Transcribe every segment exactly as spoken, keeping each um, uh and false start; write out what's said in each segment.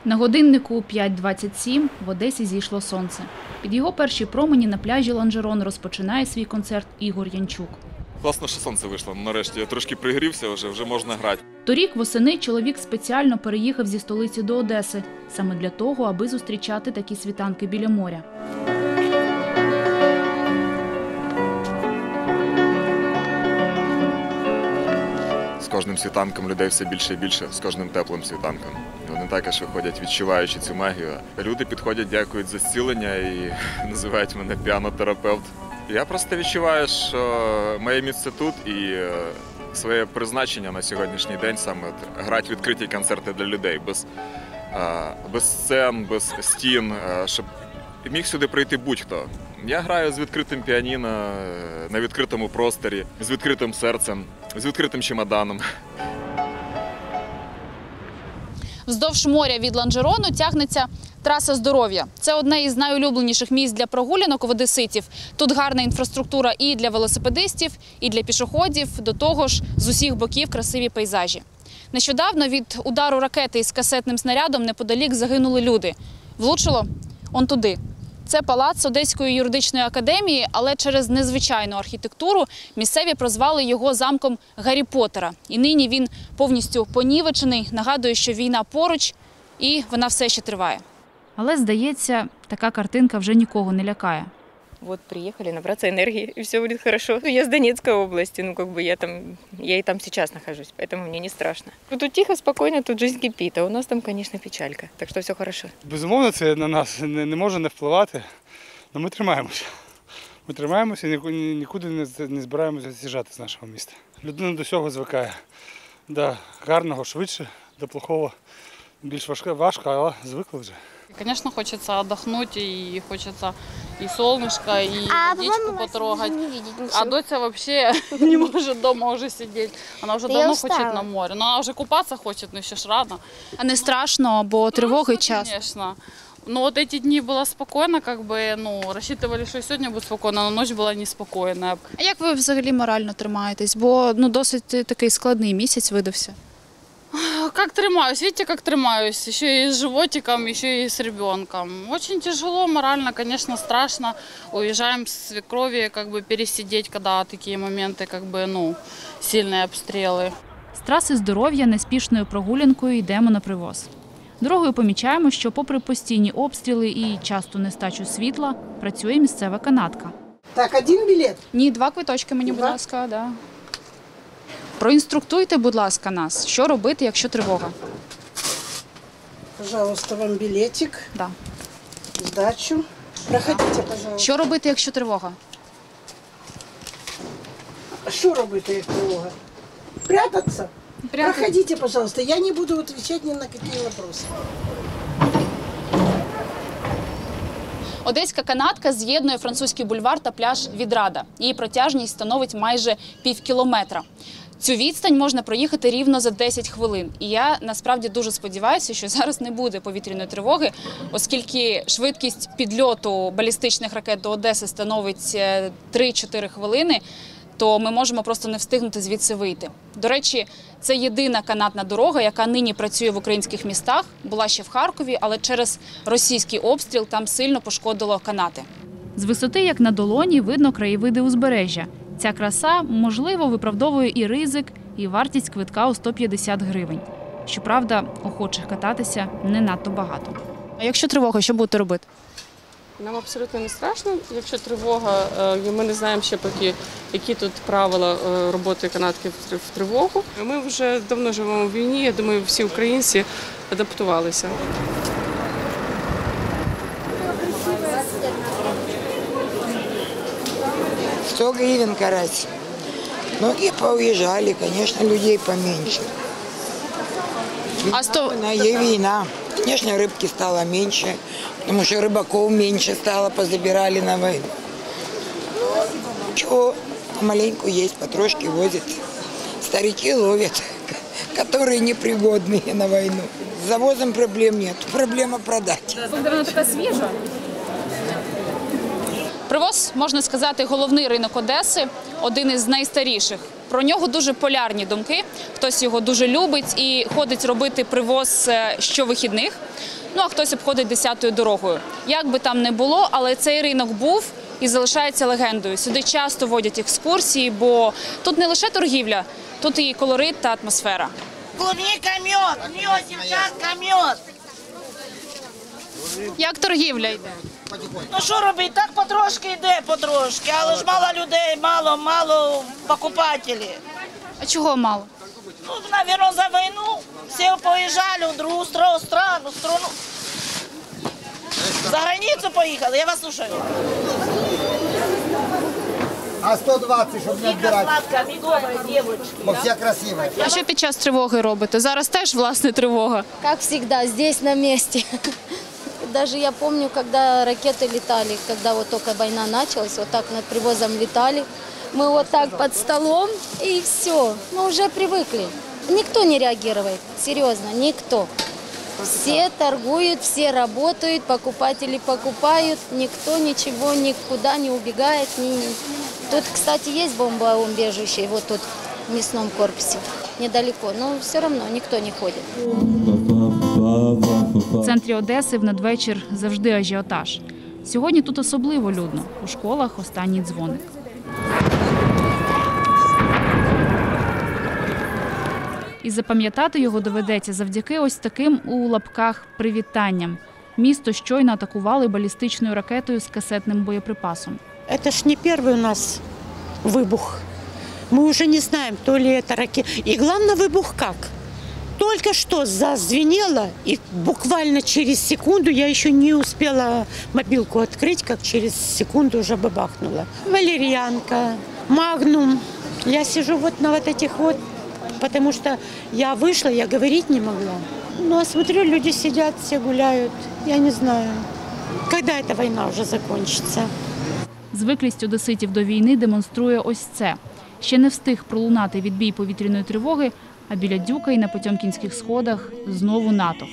На годиннику п'ять двадцять сім в Одесі зійшло сонце. Під його перші промені на пляжі Ланжерон розпочинає свій концерт Ігор Янчук. Класно, що сонце вийшло. Нарешті я трошки пригрівся, вже, вже можна грати. Торік восени чоловік спеціально переїхав зі столиці до Одеси. Саме для того, аби зустрічати такі світанки біля моря. З кожним світанком людей все більше і більше, з кожним теплим світанком. Вони також виходять, відчуваючи цю магію. Люди підходять, дякують за зцілення і називають мене піанотерапевт. Я просто відчуваю, що моє місце тут і своє призначення на сьогоднішній день саме грати відкриті концерти для людей, без, без сцен, без стін, щоб міг сюди прийти будь-хто. Я граю з відкритим піаніно, на відкритому просторі, з відкритим серцем, з відкритим чемоданом. Вздовж моря від Ланжерону тягнеться траса здоров'я. Це одне із найулюбленіших місць для прогулянок у одеситів. Тут гарна інфраструктура і для велосипедистів, і для пішоходів, до того ж з усіх боків красиві пейзажі. Нещодавно від удару ракети із касетним снарядом неподалік загинули люди. Влучило? Он туди. Це палац Одеської юридичної академії, але через незвичайну архітектуру місцеві прозвали його замком Гаррі Поттера. І нині він повністю понівечений, нагадує, що війна поруч і вона все ще триває. Але, здається, така картинка вже нікого не лякає. Вот приехали набраться энергии, и все будет хорошо. Я с Донецкой области, ну как бы я там, я и там сейчас нахожусь, поэтому мне не страшно. Тут тихо, спокойно, тут жизнь кипит, а у нас там, конечно, печалька, так що все хорошо. Безумовно, це на нас не, не може не впливати, але ми тримаємося. Ми тримаємося і нікуди не, не збираємося з'їжджати з нашого міста. Людина до всього звикає. До гарного швидше, до плохого більш важко, важко, але звикли вже. Конечно, хочется отдохнуть, и хочется и солнышко, и а водичку потрогать. А Дося вообще не может дома уже сидеть. Она уже да давно хочет на море. Но она уже купаться хочет, но еще ж рано. А не страшно, бо тривоги час? Конечно. Но вот эти дни было спокойно, как бы, ну, рассчитывали, что сегодня будет спокойно, но ночь была неспокойная. А як ви взагалі морально тримаєтесь? Бо ну, досить такий складний місяць видався. Как тримаюсь, видите, как тримаюсь, еще и с животиком, еще и с ребенком. Очень тяжело, морально, конечно, страшно. Уезжаем с свекрови, как бы пересидеть, когда такие моменты, как бы, ну, сильные обстрелы. З траси здоров'я неспішною прогулянкою йдемо на привоз. Дорогою помічаємо, що попри постійні обстріли і часту нестачу світла, працює місцева канатка. Так, один білет? Ні, два квиточки мені, будь ласка, да. Проінструктуйте, будь ласка, нас, що робити, якщо тривога. Пожалуйста, вам білетик, Да. здачу. Проходите, пожалуйста. Що робити, якщо тривога? Що робити, як тривога? Прятаться? Прятаться. Проходите, пожалуйста. Я не буду отвечать ни на какие вопросы. Одеська канатка з'єднує французький бульвар та пляж Відрада. Її протяжність становить майже пів кілометра. Цю відстань можна проїхати рівно за десять хвилин. І я насправді дуже сподіваюся, що зараз не буде повітряної тривоги, оскільки швидкість підльоту балістичних ракет до Одеси становить три-чотири хвилини, то ми можемо просто не встигнути звідси вийти. До речі, це єдина канатна дорога, яка нині працює в українських містах. Була ще в Харкові, але через російський обстріл там сильно пошкодило канати. З висоти, як на долоні, видно краєвиди узбережжя. Ця краса, можливо, виправдовує і ризик, і вартість квитка у сто п'ятдесят гривень. Щоправда, охочих кататися не надто багато. А якщо тривога, що будете робити? Нам абсолютно не страшно, якщо тривога, ми не знаємо ще поки, які тут правила роботи канатки в тривогу. Ми вже давно живемо в війні, я думаю, всі українці адаптувалися. сто гривен карась. Многие поуезжали, конечно, людей поменьше. А сто... Є війна. Конечно, рыбки стало меньше, потому что рыбаков меньше стало, позабирали на войну. Чего, маленьку есть, потрошки возят. Старики ловят, которые непригодные на войну. С завозом проблем нет, проблема продать. Вона така свіжа. Привоз, можна сказати, головний ринок Одеси, один із найстаріших. Про нього дуже полярні думки. Хтось його дуже любить і ходить робити привоз щовихідних. ну а хтось обходить десятою дорогою. Як би там не було, але цей ринок був і залишається легендою. Сюди часто водять екскурсії, бо тут не лише торгівля, тут і колорит та атмосфера. Клубника, мед, мед, дівчатка, мед. Як торгівля йде? Ну що робити, так потрошки йде, потрошки, але ж мало людей, мало, мало покупателів. А чого мало? Ну, наверное, за війну всі поїжджали в другу страну, страну, страну. За границю поїхали, я вас слушаю. А сто двадцять, щоб не відбирати. Сладка, міговая, дівчатки. Бо всі красиві. А що під час тривоги робите? Зараз теж, власне, тривога. Как всегда, здесь на месте. Даже я помню, когда ракеты летали, когда вот только война началась, вот так над привозом летали, мы вот так под столом, и все. Мы уже привыкли. Никто не реагирует, серьезно, никто. Все торгуют, все работают, покупатели покупают, никто ничего, никуда не убегает. Ни... Тут, кстати, есть бомбоубежище, вот тут в мясном корпусе, недалеко, но все равно никто не ходит. В центрі Одеси в надвечір завжди ажіотаж. Сьогодні тут особливо людно. У школах останній дзвоник. І запам'ятати його доведеться завдяки ось таким у лапках привітанням. Місто щойно атакували балістичною ракетою з касетним боєприпасом. Це ж не перший у нас вибух. Ми вже не знаємо, то ли це ракета. І головне, вибух як? Только что зазвенело, и буквально через секунду, я еще не успела мобилку открыть, как через секунду уже бабахнуло. Валерьянка, магнум. Я сижу вот на вот этих вот, потому что я вышла, я говорить не могла. Ну, а смотрю, люди сидят, все гуляют. Я не знаю, когда эта война уже закончится. Звиклість одеситів до війни демонструє ось це. Ще не встиг пролунати відбій повітряної тривоги, а біля Дюка і на Потьомкінських сходах знову натовп.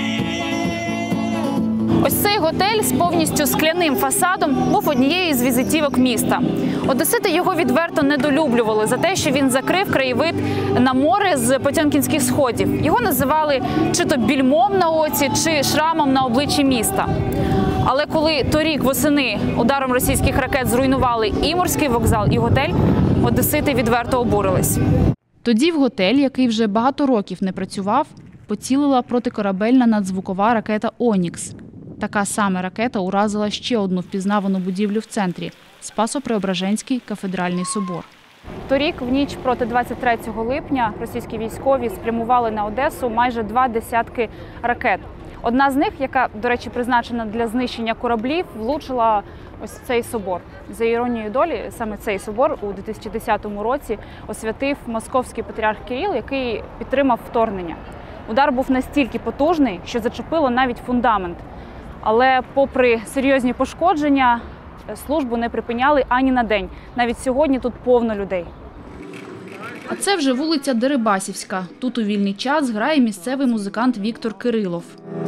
Ось цей готель з повністю скляним фасадом був однією з візитівок міста. Одесити його відверто недолюблювали за те, що він закрив краєвид на море з Потьомкінських сходів. Його називали чи то більмом на оці, чи шрамом на обличчі міста. Але коли торік восени ударом російських ракет зруйнували і морський вокзал, і готель, одесити відверто обурились. Тоді в готель, який вже багато років не працював, поцілила протикорабельна надзвукова ракета «Онікс». Така саме ракета уразила ще одну впізнавану будівлю в центрі – Спасо-Преображенський кафедральний собор. Торік, в ніч проти двадцять третього липня, російські військові спрямували на Одесу майже два десятки ракет. Одна з них, яка, до речі, призначена для знищення кораблів, влучила ось цей собор. За іронією долі, саме цей собор у дві тисячі десятому році освятив московський патріарх Кирил, який підтримав вторгнення. Удар був настільки потужний, що зачепило навіть фундамент. Але попри серйозні пошкодження, службу не припиняли ані на день. Навіть сьогодні тут повно людей. А це вже вулиця Дерибасівська. Тут у вільний час грає місцевий музикант Віктор Кирилов.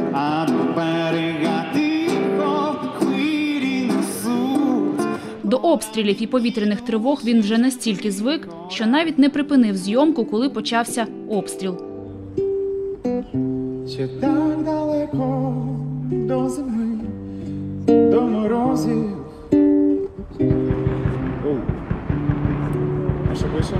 До обстрілів і повітряних тривог він вже настільки звик, що навіть не припинив зйомку, коли почався обстріл. Ще так далеко до зими, до морозів. О, а що пише?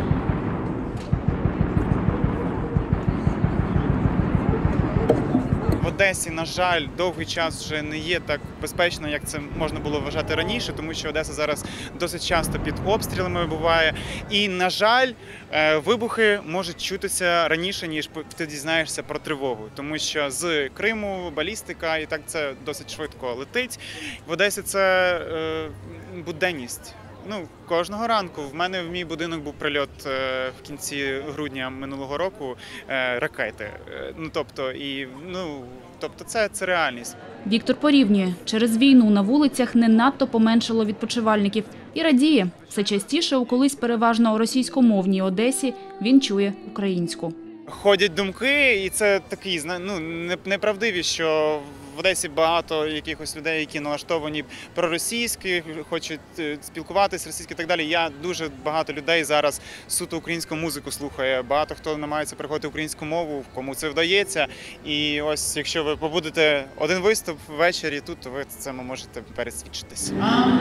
В Одесі, на жаль, довгий час вже не є так безпечно, як це можна було вважати раніше, тому що Одеса зараз досить часто під обстрілами буває. І, на жаль, вибухи можуть чутися раніше, ніж ти дізнаєшся про тривогу, тому що з Криму балістика, і так це досить швидко летить. В Одесі це е, буденність. Ну, кожного ранку. В мене в мій будинок був прильот в кінці грудня минулого року, ракети. Ну, тобто, і, ну, тобто це, це реальність. Віктор порівнює. Через війну на вулицях не надто поменшало відпочивальників. І радіє. Все частіше у колись переважно російськомовній Одесі він чує українську. Ходять думки, і це такі, ну, неправдиві, що в Одесі багато якихось людей, які налаштовані проросійські, хочуть спілкуватися російською і так далі. Я дуже багато людей зараз суто українську музику слухає. Багато хто намагається переходити українську мову, кому це вдається. І ось, якщо ви побудете один виступ ввечері тут, то ви цьому можете пересвідчитись.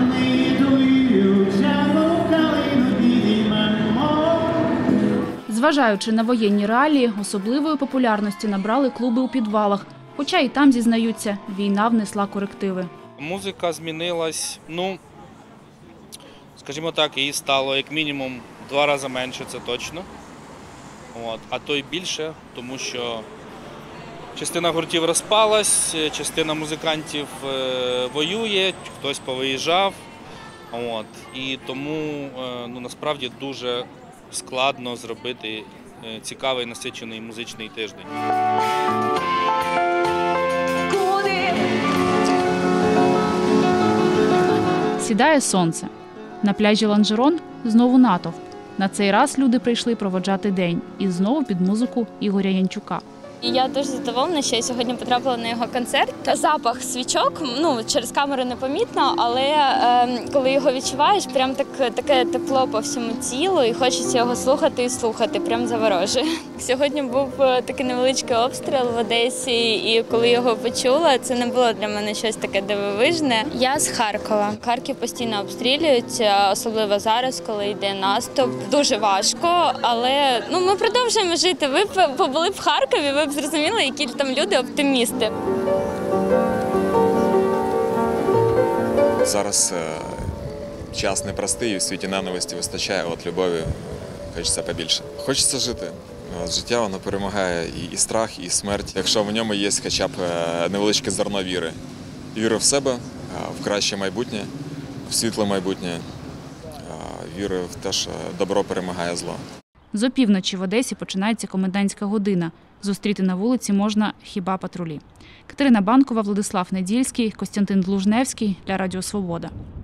Зважаючи на воєнні реалії, особливої популярності набрали клуби у підвалах. Хоча і там, зізнаються, війна внесла корективи. Музика змінилась, ну, скажімо так, її стало як мінімум в два рази менше, це точно. От, а то й більше, тому що частина гуртів розпалась, частина музикантів воює, хтось повиїжджав. От, і тому ну, насправді дуже складно зробити цікавий насичений музичний тиждень. Сідає сонце. На пляжі Ланжерон знову натовп. На цей раз люди прийшли проводжати день. І знову під музику Ігоря Янчука. І я дуже задоволена, що я сьогодні потрапила на його концерт. Запах свічок, ну, через камеру непомітно, але е, коли його відчуваєш, прям так, таке тепло по всьому тілу і хочеться його слухати і слухати, прям заворожує. Сьогодні був такий невеличкий обстріл в Одесі, і коли його почула, це не було для мене щось таке дивовижне. Я з Харкова. Харків постійно обстрілюють, особливо зараз, коли йде наступ. Дуже важко, але ну, ми продовжуємо жити. Ви б побули в Харкові, ви зрозуміли, які там люди оптимісти. Зараз е, час непростий, і в світі ненависті вистачає, от любові хочеться побільше. Хочеться жити. От, життя воно перемагає і, і страх, і смерть. Якщо в ньому є хоча б невеличке зерно віри. Віри в себе, в краще майбутнє, в світле майбутнє, віри в те, що добро перемагає зло. З опівночі в Одесі починається комендантська година. Зустріти на вулиці можна хіба патрулі. Катерина Банкова, Владислав Недільський, Костянтин Длужневський для Радіо Свобода.